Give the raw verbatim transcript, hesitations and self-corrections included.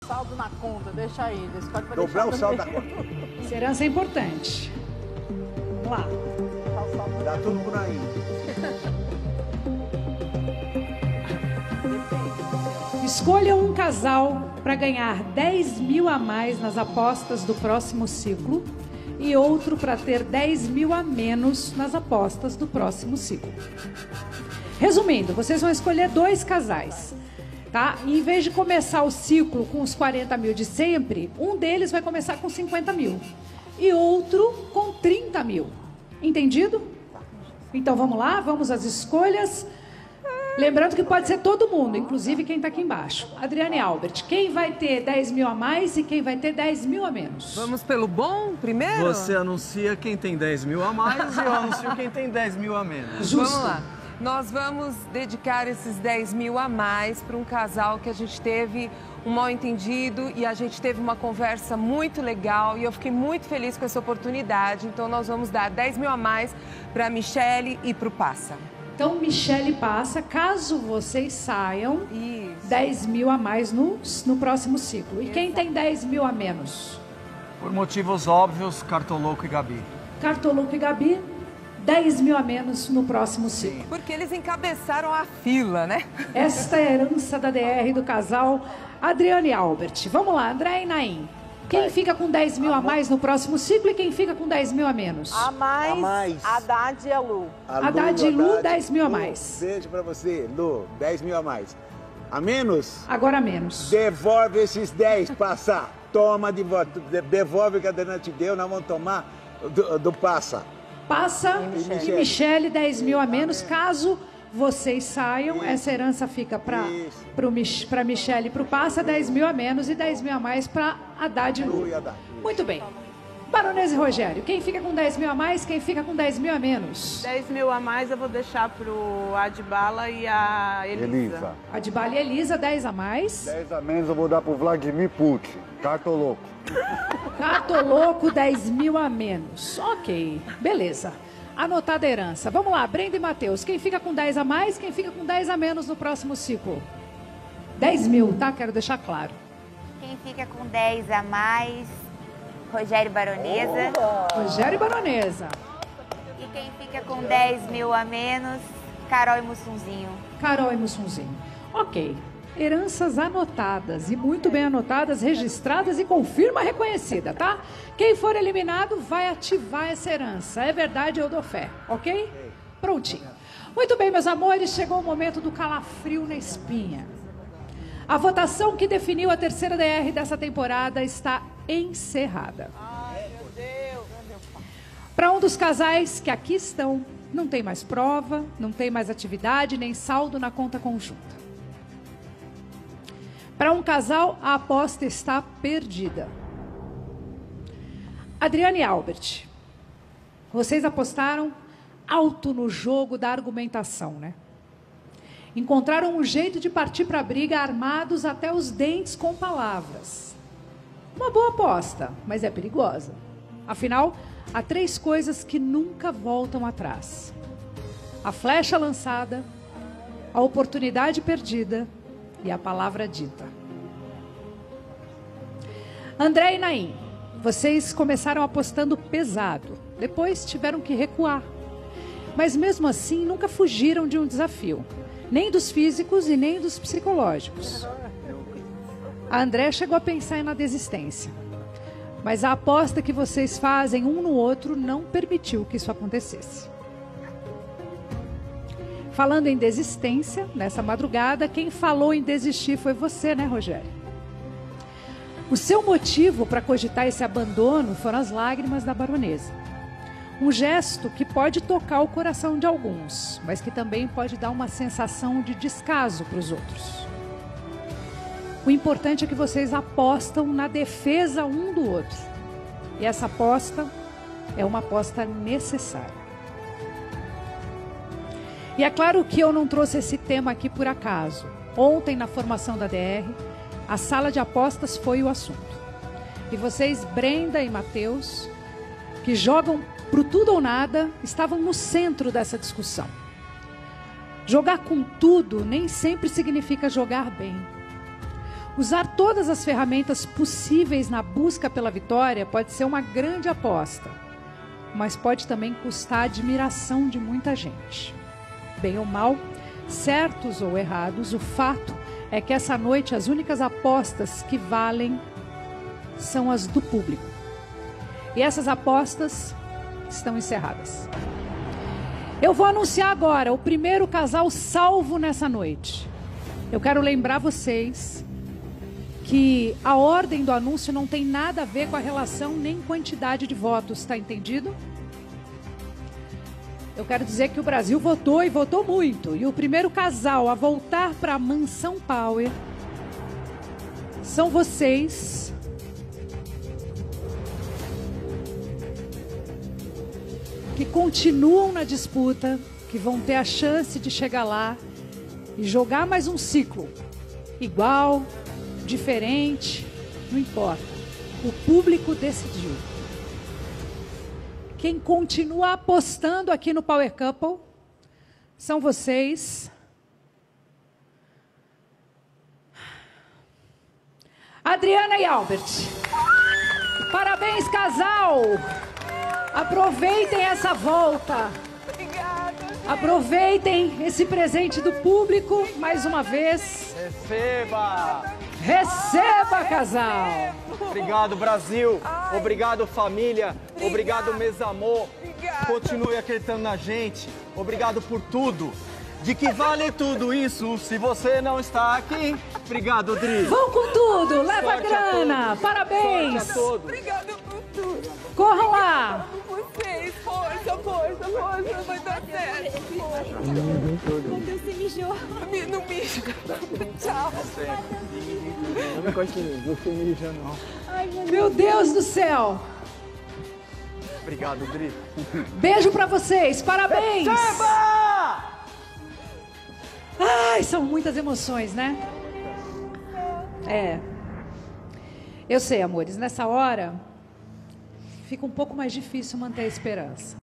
saldo na conta, deixa ele. Escolhe pra Dobrar deixar o saldo também. da conta. Essa herança é importante. Vamos lá. Dá tudo por aí. Escolha um casal para ganhar dez mil a mais nas apostas do próximo ciclo e outro para ter dez mil a menos nas apostas do próximo ciclo. Resumindo, vocês vão escolher dois casais, tá? E em vez de começar o ciclo com os quarenta mil de sempre, um deles vai começar com cinquenta mil e outro com trinta mil. Entendido? Então vamos lá, vamos às escolhas. Lembrando que pode ser todo mundo, inclusive quem está aqui embaixo. Adriane e Albert, quem vai ter dez mil a mais e quem vai ter dez mil a menos? Vamos pelo bom primeiro? Você anuncia quem tem dez mil a mais e eu anuncio quem tem dez mil a menos. Justo. Vamos lá. Nós vamos dedicar esses dez mil a mais para um casal que a gente teve um mal entendido e a gente teve uma conversa muito legal e eu fiquei muito feliz com essa oportunidade. Então nós vamos dar dez mil a mais para a Michele e para o Passa. Então, Michele passa, caso vocês saiam, Isso. dez mil a mais no, no próximo ciclo. E Exato. quem tem dez mil a menos? Por motivos óbvios, Cartoloco e Gabi. Cartoloco e Gabi, dez mil a menos no próximo ciclo. Porque eles encabeçaram a fila, né? Esta é a herança da D R do casal Adriane e Albert. Vamos lá, André e Naim. Quem fica com dez mil a mais no próximo ciclo e quem fica com dez mil a menos? A mais, A mais. Haddad e a Lu. A Haddad e Lu, Haddad. dez mil a Lu, mais. Beijo pra você, Lu. dez mil a mais. A menos? Agora menos. Devolve esses dez, Passa. Toma de volta. De- Devolve o que a Adriana te deu, nós vamos tomar do, do Passa. Passa E Michele. e Michele, dez mil a menos. Caso vocês saiam, essa herança fica para Isso. para Michele e para o Passa, dez mil a menos e dez mil a mais para Haddad e Lu Lu. e Haddad. Muito bem. Baronesa e Rogério, quem fica com dez mil a mais, quem fica com dez mil a menos? dez mil a mais eu vou deixar pro Adbala e a Elisa. Elisa. Adbala e Elisa, dez a mais. dez a menos eu vou dar pro Vladimir Putin. Cartoloco. Cartoloco, dez mil a menos. Ok, beleza. Anotada a herança. Vamos lá, Brenda e Matheus. Quem fica com dez a mais, quem fica com dez a menos no próximo ciclo? dez mil, tá? Quero deixar claro. Quem fica com dez a mais, Rogério Baronesa. Rogério e Baronesa. E quem fica com dez mil a menos, Carol e Mussunzinho. Carol e Mussunzinho. Ok. Heranças anotadas e muito bem anotadas, registradas e com firma reconhecida, tá? Quem for eliminado vai ativar essa herança. É verdade, eu dou fé, ok? Prontinho. Muito bem, meus amores, chegou o momento do calafrio na espinha. A votação que definiu a terceira D R dessa temporada está encerrada. Para um dos casais que aqui estão, não tem mais prova, não tem mais atividade, nem saldo na conta conjunta. Para um casal, a aposta está perdida. Adriane e Albert, vocês apostaram alto no jogo da argumentação, né? Encontraram um jeito de partir para a briga armados até os dentes com palavras. Uma boa aposta, mas é perigosa. Afinal, há três coisas que nunca voltam atrás: a flecha lançada, a oportunidade perdida e a palavra dita. André e Naim, vocês começaram apostando pesado, depois tiveram que recuar. Mas mesmo assim nunca fugiram de um desafio, nem dos físicos e nem dos psicológicos. A André chegou a pensar na desistência, mas a aposta que vocês fazem um no outro não permitiu que isso acontecesse. Falando em desistência, nessa madrugada, quem falou em desistir foi você, né, Rogério? O seu motivo para cogitar esse abandono foram as lágrimas da baronesa. Um gesto que pode tocar o coração de alguns, mas que também pode dar uma sensação de descaso para os outros. O importante é que vocês apostam na defesa um do outro. E essa aposta é uma aposta necessária. E é claro que eu não trouxe esse tema aqui por acaso. Ontem, na formação da D R, a sala de apostas foi o assunto. E vocês, Brenda e Matheus, que jogam pro tudo ou nada, estavam no centro dessa discussão. Jogar com tudo nem sempre significa jogar bem. Usar todas as ferramentas possíveis na busca pela vitória pode ser uma grande aposta, mas pode também custar a admiração de muita gente. Bem ou mal, certos ou errados, o fato é que essa noite as únicas apostas que valem são as do público. E essas apostas estão encerradas. Eu vou anunciar agora o primeiro casal salvo nessa noite. Eu quero lembrar vocês que a ordem do anúncio não tem nada a ver com a relação nem quantidade de votos, tá entendido? Eu quero dizer que o Brasil votou e votou muito. E o primeiro casal a voltar para a Mansão Power são vocês. Que continuam na disputa, que vão ter a chance de chegar lá e jogar mais um ciclo. Igual, diferente, não importa. O público decidiu. Quem continua apostando aqui no Power Couple são vocês. Adriana e Albert. Parabéns, casal! Aproveitem essa volta. Obrigada. Aproveitem esse presente do público mais uma vez. Receba! Receba, casal! Obrigado, Brasil! Ai. Obrigado, família! Obrigada. Obrigado, Mesamor! Obrigada. Continue acreditando na gente! Obrigado por tudo! De que vale tudo isso se você não está aqui? Obrigado, Dri! Vão com tudo! Leva a Sorte a grana! todos. Parabéns! Sorte a todos! Obrigada por tudo. Corram lá! Amo vocês. Força, força, força. Vai dar certo. Você mijou. Me- Não mija. Tchau. Não me encoste em mim, você mija não. Meu Deus do céu! Obrigado, Dri! Beijo pra vocês! Parabéns! Receba! Ai, são muitas emoções, né? É. Eu sei, amores, nessa hora fica um pouco mais difícil manter a esperança.